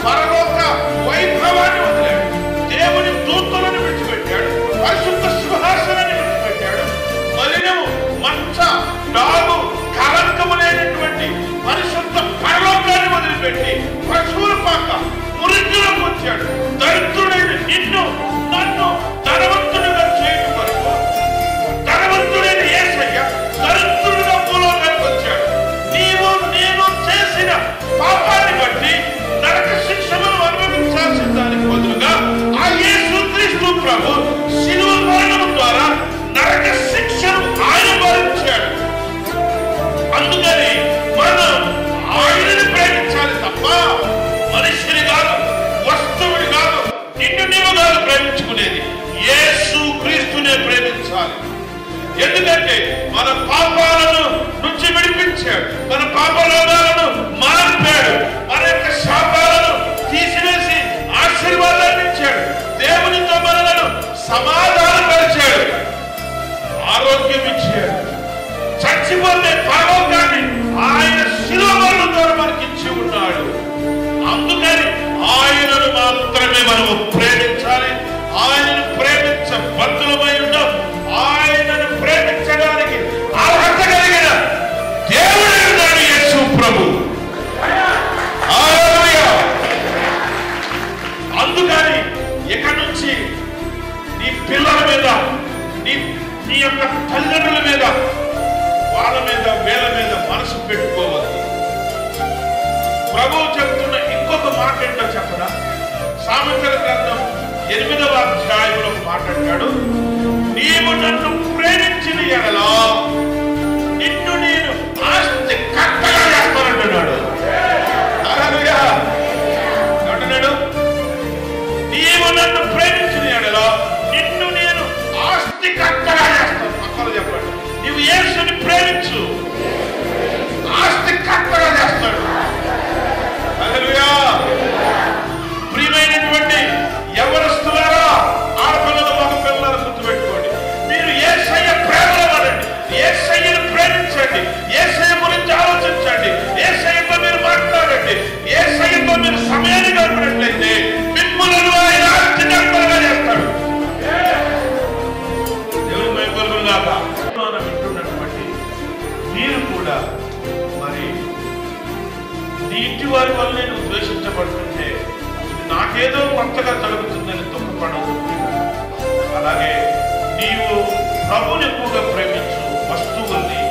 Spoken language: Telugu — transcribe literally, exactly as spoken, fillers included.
పరలోక వైభవాన్ని వదిలాడు, దేవుని దూతలను విడిచిపెట్టాడు, పరిశుద్ధ సింహాసనాన్ని విడిచిపెట్టాడు, మలినము మంచ డాగు కలంకము లేనటువంటి పరిశుద్ధ పరలోకాన్ని వదిలిపెట్టి పశువుల పాక మురికిలోకి వచ్చాడు. దరిద్రుడైన నిన్ను నన్ను ధనవంతుడిగా చేయడం వరకు ధనవంతుడైన యేసయ్య దరిద్రుడిగా భూలోకానికి వచ్చాడు. నీవు నేను చేసిన పాపాన్ని బట్టి నరక శిక్షను అనుభవించాల్సిన దానికి బదులుగా ఆ యేసుక్రీస్తు ప్రభు శిలువ మరణం ద్వారా నరక శిక్షను ఆయన భరించాడు. అందుకని మనం ఆయనని ప్రేమించాలి తప్ప మనిషిని కాదు, వస్తువుని కాదు, నిన్ను నీవు కాదు ప్రేమించుకునేది, యేసుక్రీస్తునే ప్రేమించాలి. ఎందుకంటే మన పాపాలను నుంచి విడిపించాడు, మన పాపలోకాలను మార్పాడు, మన యొక్క శాపాలను తీసివేసి ఆశీర్వాదాన్ని ఇచ్చాడు, దేవునితో మనలను సమాధానపరిచాడు, ఆరోగ్యం ఇచ్చాడు. చచ్చిపోతే పరలోకాన్ని ఆయన శిలువ మరణం ద్వారా మనకి ఇచ్చి ఉన్నాడు. అందుకని ఆయనను మాత్రమే మనము ప్రేమించాలి. ఆయనను ప్రేమించ బద్ధులమై ఉన్నాం. ఆయనను ప్రేమించడానికి అర్హత కలిగిన దేవుడే ఉన్నాడు యేసు ప్రభు. అందుకని ఇక నుంచి నీ పిల్లల మీద, నీ నీ యొక్క తల్లిదండ్రుల మీద, వాళ్ళ మీద వీళ్ళ మీద మనసు పెట్టుకోవద్దు. ప్రభువు చెప్తున్న ఇంకొక మాట ఏంటో చెప్పడా, సామెతల గ్రంథం ఎనిమిదవ అధ్యాయంలో మాట్లాడాడు, నీవు నన్ను ప్రేమించిన ఎడలా నిన్ను నేను ఆస్తి కర్తగా చేస్తానంటున్నాడు. అంటున్నాడు, నీవు నన్ను ప్రేమించిన ఎడలా నిన్ను నేను ఆస్తి కర్తగా చేస్తాను. పక్కన చెప్పండి, నీవు యేసుని ప్రేమించు, ఆస్తి కర్తగా చేస్తాడు. హల్లెలూయా. ప్రియమైనటువంటి యవనస్తులారా, ఆడపిల్లలు మగ పిల్లలు గుర్తుపెట్టుకోండి, మీరు యేసయ్య ప్రేమలో పడండి, యేసయ్యను ప్రేమించండి, యేసయ్య గురించి ఆలోచించండి, యేసయ్యతో మీరు మాట్లాడండి, యేసయ్యతో మీరు సమయాన్ని గడిపినట్లయితే మిమ్మల్ని ఆయన ఆస్తి కర్తగా చేస్తాడు. దేవుని మహిమకలుగుగాక. వింటున్నటువంటి మీరు కూడా మరి నీ ఇంటి వారి వల్లనే నువ్వు ద్వేషించబడుతుంటే నాకేదో కొత్తగా జరుగుతుందని దుఃఖపడదు. అలాగే నీవు ప్రభువుని ఎక్కువగా ప్రేమించు, వస్తువుల్ని